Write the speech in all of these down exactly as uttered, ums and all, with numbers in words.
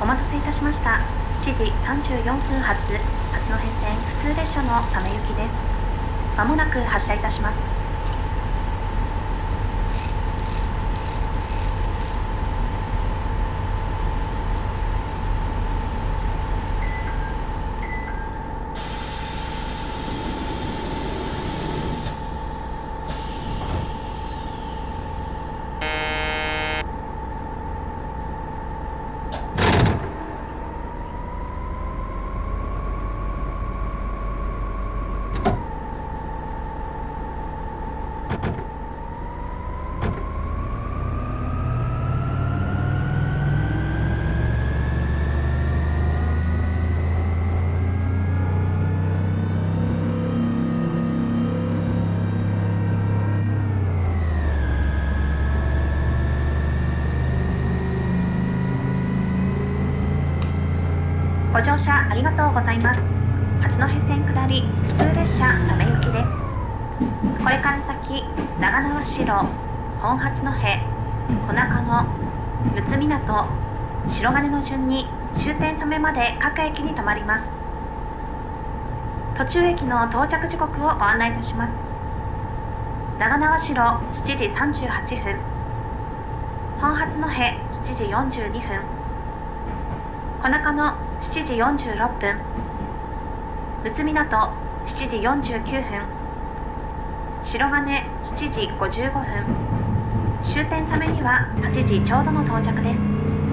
待たせいたしました。しちじさんじゅうよんぷん発八戸線普通列車の鮫行きです。まもなく発車いたします。ご乗車ありがとうございます。八戸線下り普通列車鮫行きです。これから先、長縄代、本八戸、小中野、陸奥港、白金の順に終点鮫まで各駅に停まります。途中駅の到着時刻をご案内いたします。長縄代しちじさんじゅうはっぷん、本八戸しちじよんじゅうにふん、小中野しちじよんじゅうろっぷん、陸奥港しちじよんじゅうきゅうふん、白金しちじごじゅうごふん、終点鮫にははちじちょうどの到着です。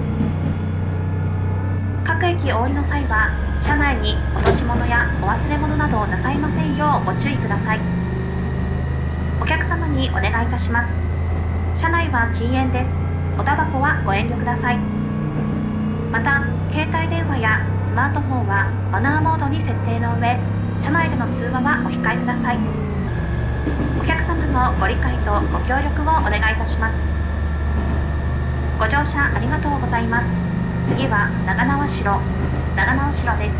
各駅お降りの際は車内に落とし物やお忘れ物などなさいませんようご注意ください。お客様にお願いいたします。車内は禁煙です。おタバコはご遠慮ください。また携帯電話やスマートフォンはマナーモードに設定の上、車内での通話はお控えください。お客様のご理解とご協力をお願いいたします。ご乗車ありがとうございます。次は長縄代、長縄代です。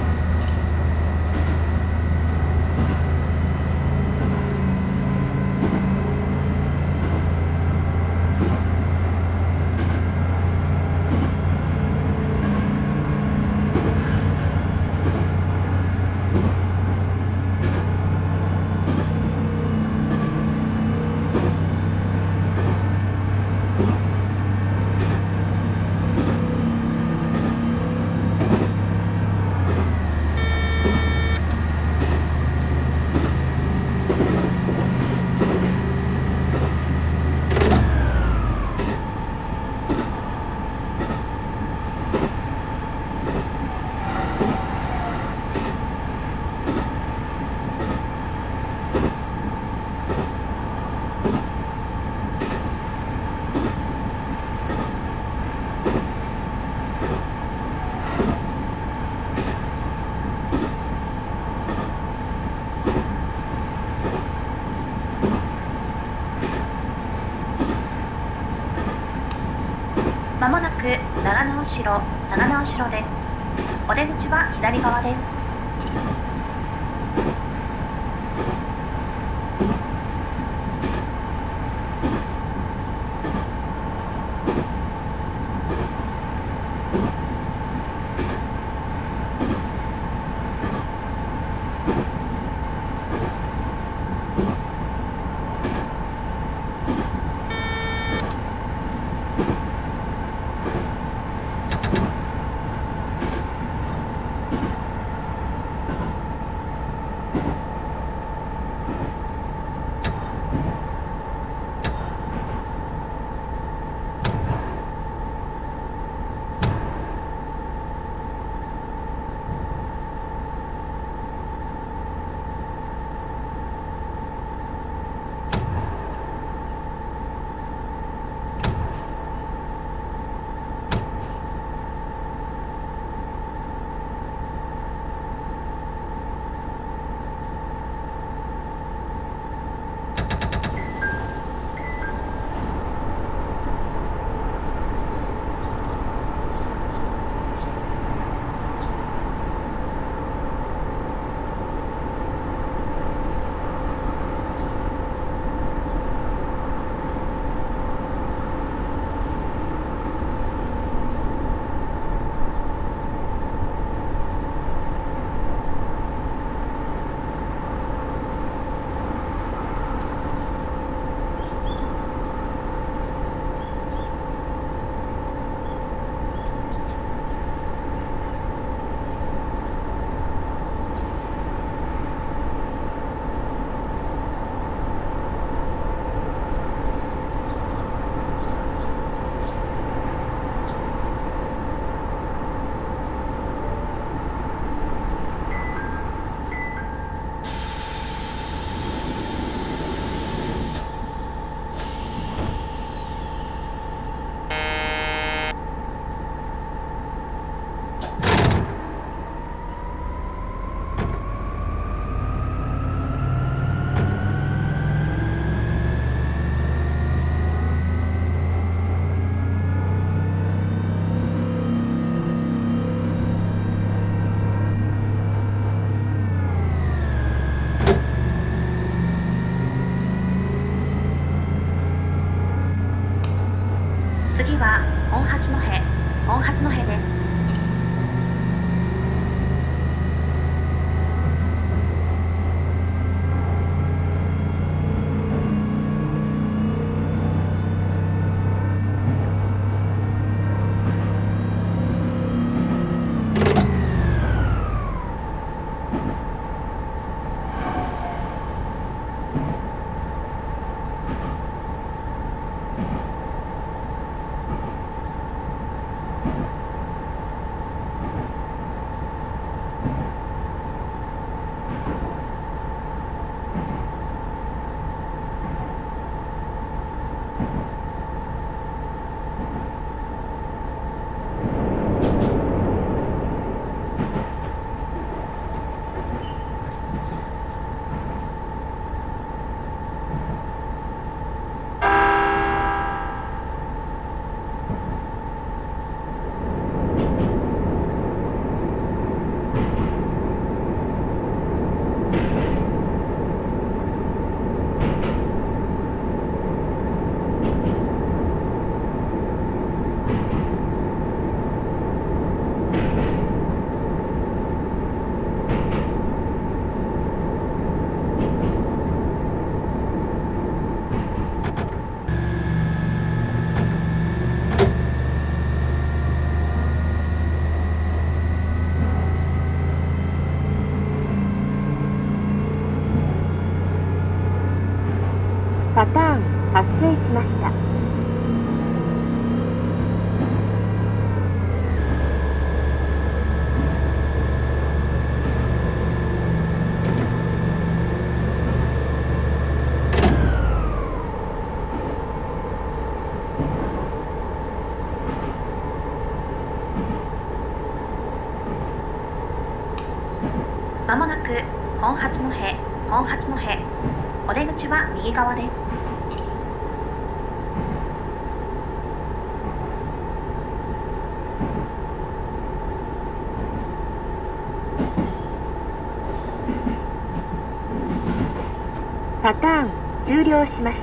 まもなく長縄代、長縄代です。お出口は左側です。 パターン発生しました。 まもなく本八戸本八戸、お出口は右側です。 パターン終了しました。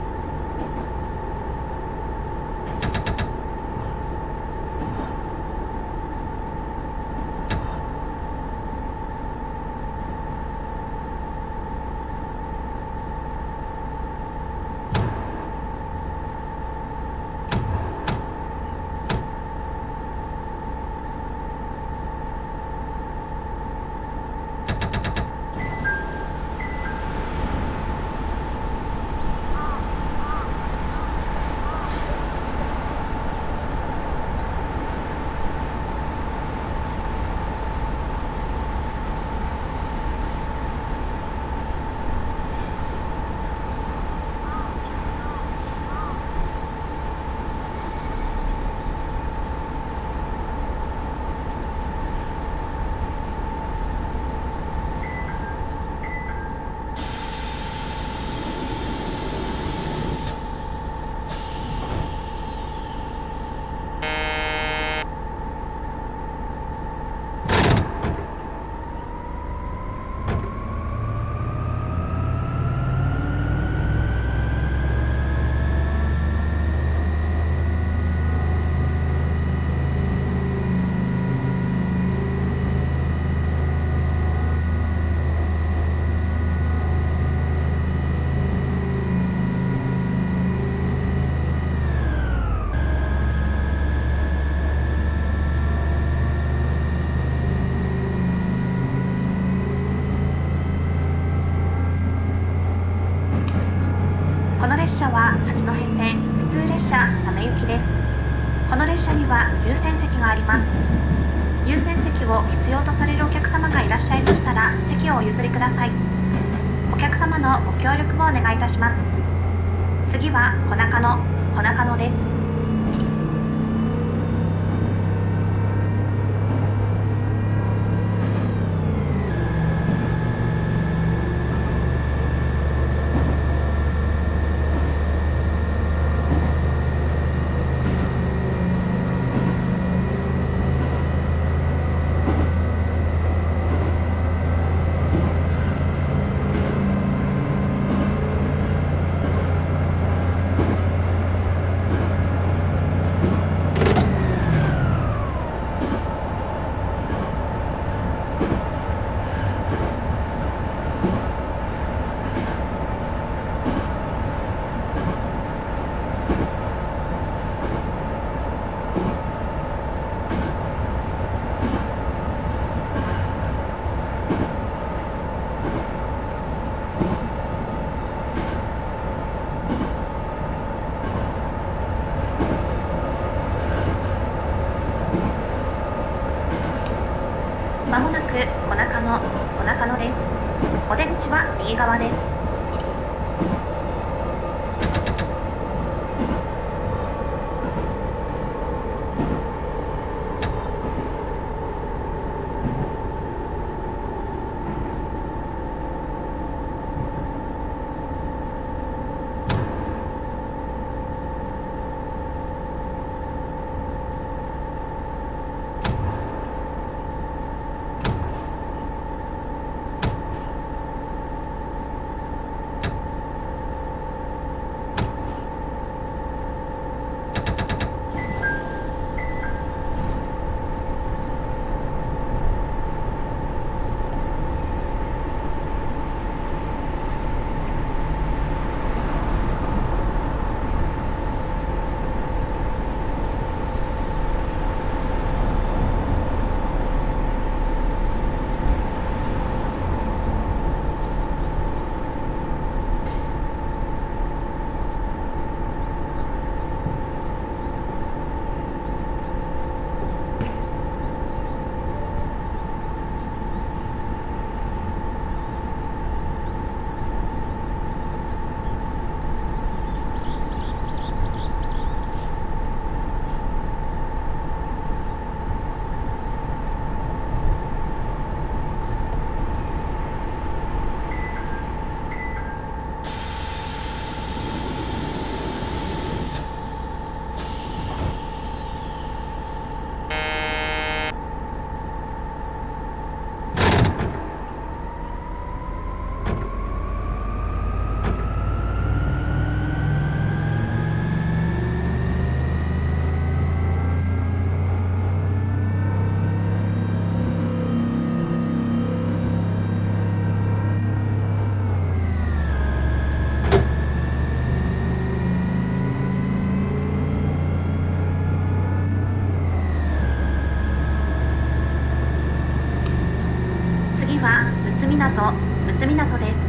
この列車は八戸線普通列車鮫行きです。この列車には優先席があります。優先席を必要とされるお客様がいらっしゃいましたら席をお譲りください。お客様のご協力をお願いいたします。次は小中野小中野です。まもなく小中野小中野です。お出口は右側です。 港むつ港です。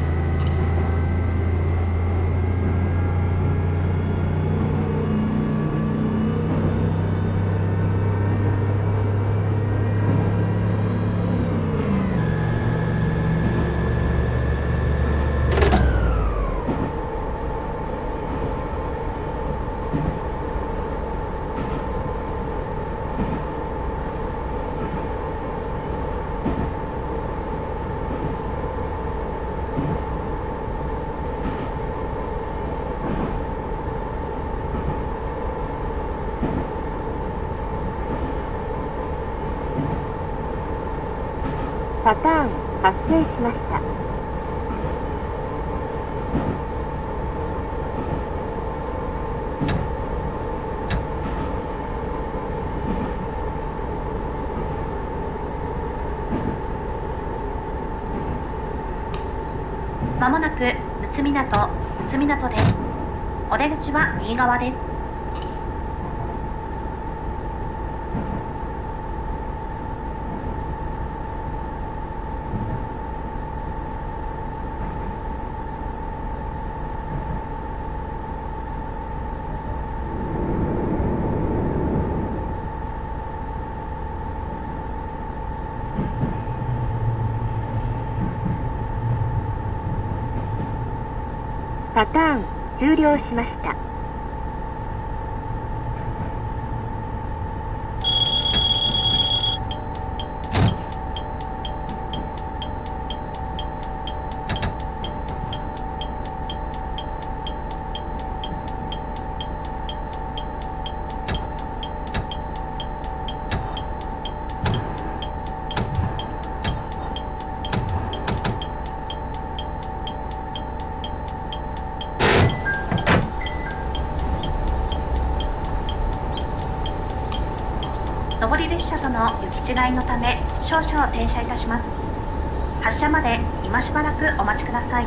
パターン発生しました。 まもなくむつ港むつ港です。お出口は右側です。 パターン終了しました。 上り列車との行き違いのため少々停車いたします。発車まで今しばらくお待ちください。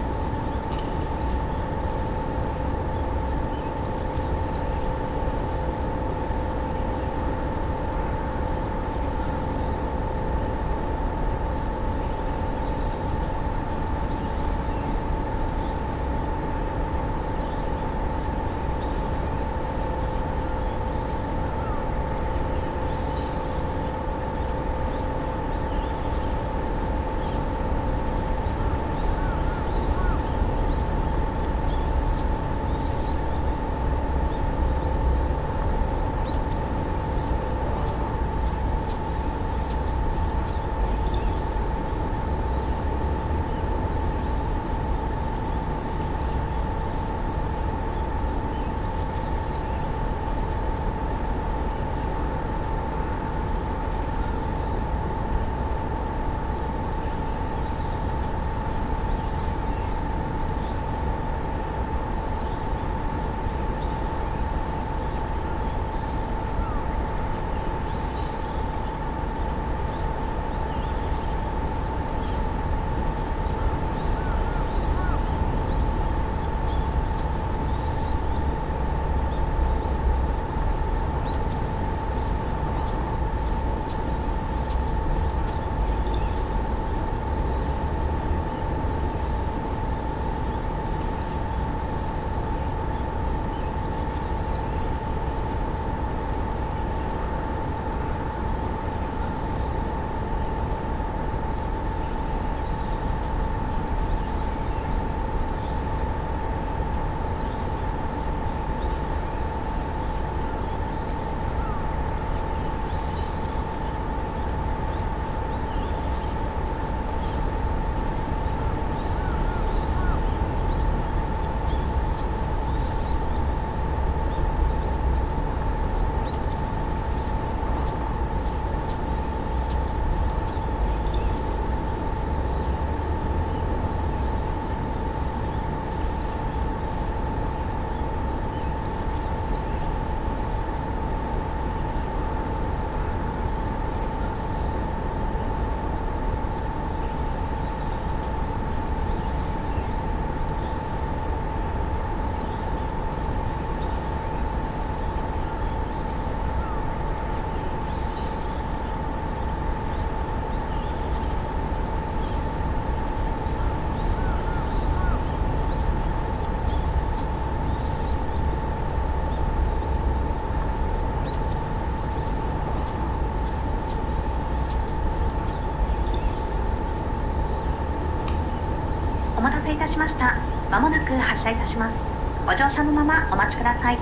お待たせいたしました。まもなく発車いたします。ご乗車のままお待ちください。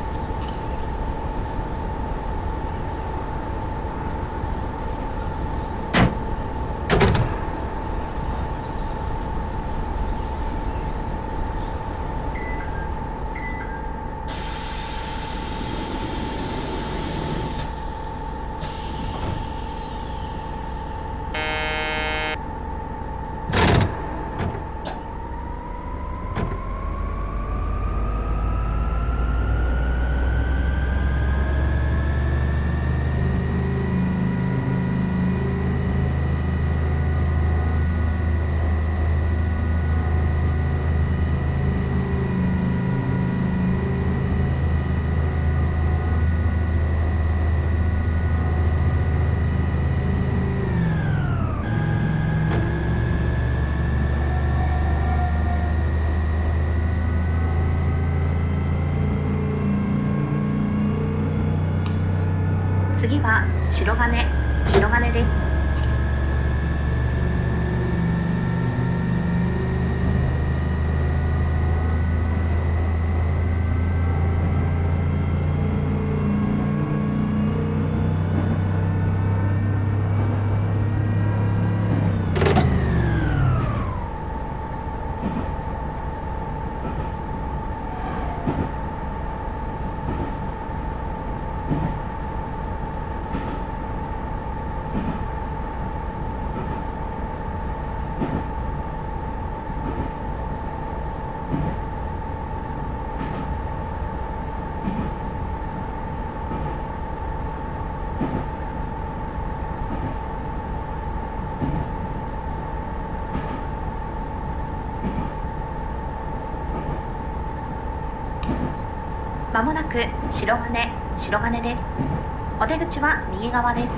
次は白金、白金です。まもなく白金、白金です。お出口は右側です。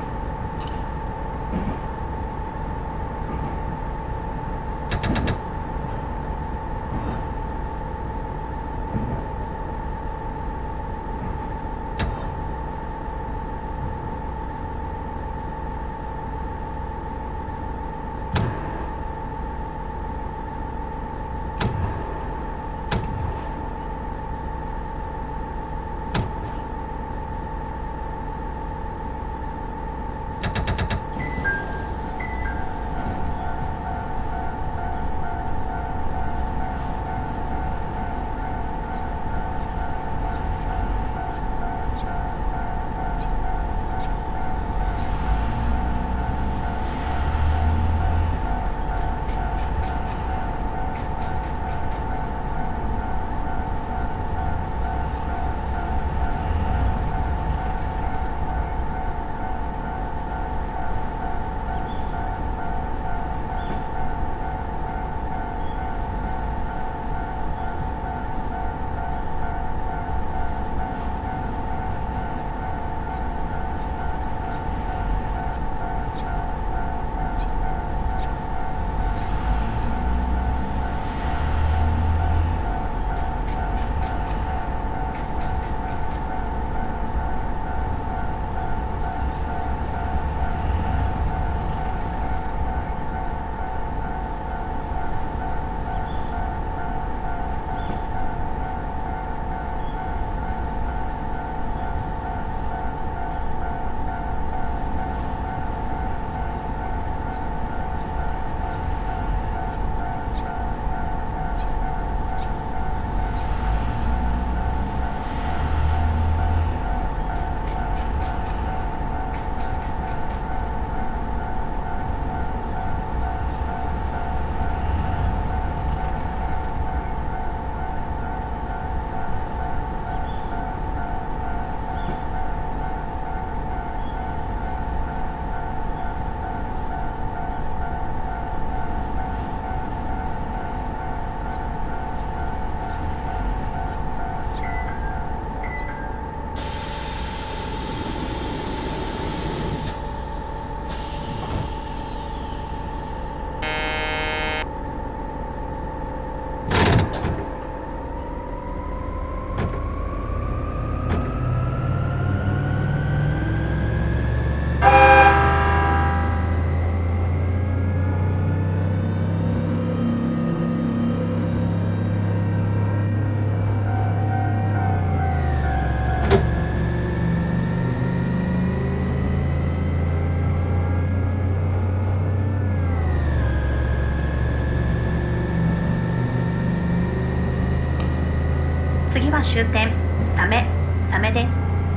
次は終点サメサメです。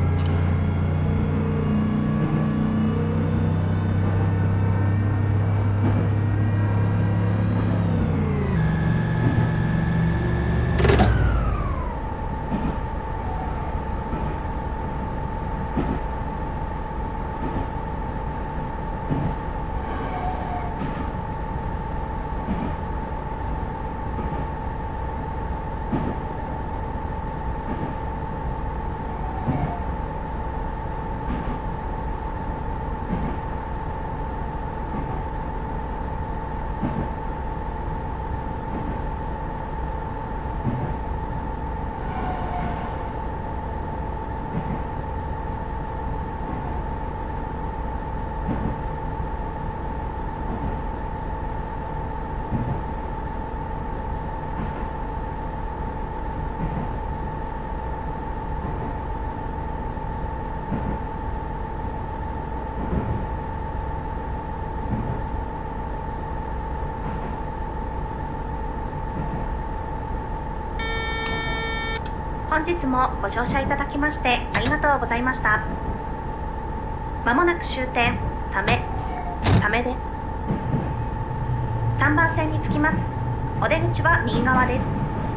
本日もご乗車いただきましてありがとうございました。まもなく終点サメサメです。さんばん線に着きます。お出口は右側です。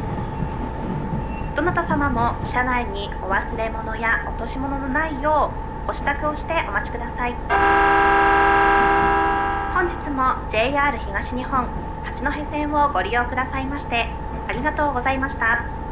どなた様も車内にお忘れ物や落とし物のないようご支度をしてお待ちください。本日も ジェイアール 東日本八戸線をご利用くださいましてありがとうございました。